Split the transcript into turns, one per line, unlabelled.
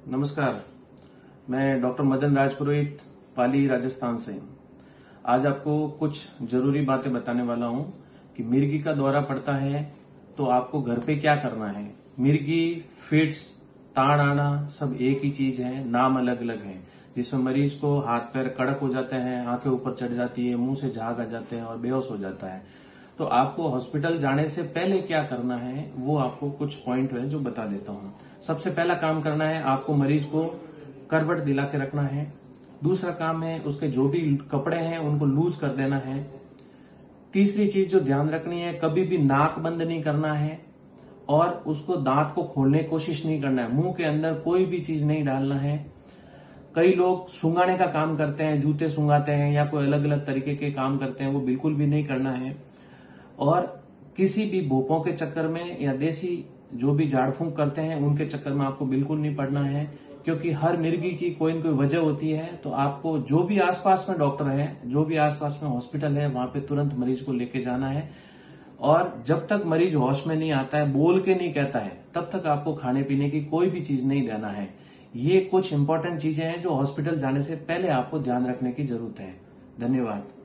नमस्कार, मैं डॉक्टर मदन राजपुरोहित, पाली, राजस्थान से। आज आपको कुछ जरूरी बातें बताने वाला हूं कि मिर्गी का दौरा पड़ता है तो आपको घर पे क्या करना है। मिर्गी, फिट्स, ताड़ आना सब एक ही चीज है, नाम अलग अलग है। जिसमें मरीज को हाथ पैर कड़क हो जाते हैं, आंखें ऊपर चढ़ जाती है, मुंह से झाग आ जाते हैं और बेहोश हो जाता है। तो आपको हॉस्पिटल जाने से पहले क्या करना है वो आपको कुछ पॉइंट है जो बता देता हूं। सबसे पहला काम करना है, आपको मरीज को करवट दिला के रखना है। दूसरा काम है, उसके जो भी कपड़े हैं उनको लूज कर देना है। तीसरी चीज जो ध्यान रखनी है, कभी भी नाक बंद नहीं करना है और उसको दांत को खोलने की कोशिश नहीं करना है। मुंह के अंदर कोई भी चीज नहीं डालना है। कई लोग सुंगाने का काम करते हैं, जूते सुंगाते हैं या कोई अलग अलग तरीके के काम करते हैं, वो बिल्कुल भी नहीं करना है। और किसी भी भोपों के चक्कर में या देसी जो भी झाड़ फूंक करते हैं उनके चक्कर में आपको बिल्कुल नहीं पड़ना है, क्योंकि हर मिर्गी की कोई न कोई वजह होती है। तो आपको जो भी आसपास में डॉक्टर है, जो भी आसपास में हॉस्पिटल है, वहां पे तुरंत मरीज को लेके जाना है। और जब तक मरीज होश में नहीं आता है, बोल के नहीं कहता है, तब तक आपको खाने पीने की कोई भी चीज नहीं देना है। ये कुछ इंपॉर्टेंट चीजें हैं जो हॉस्पिटल जाने से पहले आपको ध्यान रखने की जरूरत है। धन्यवाद।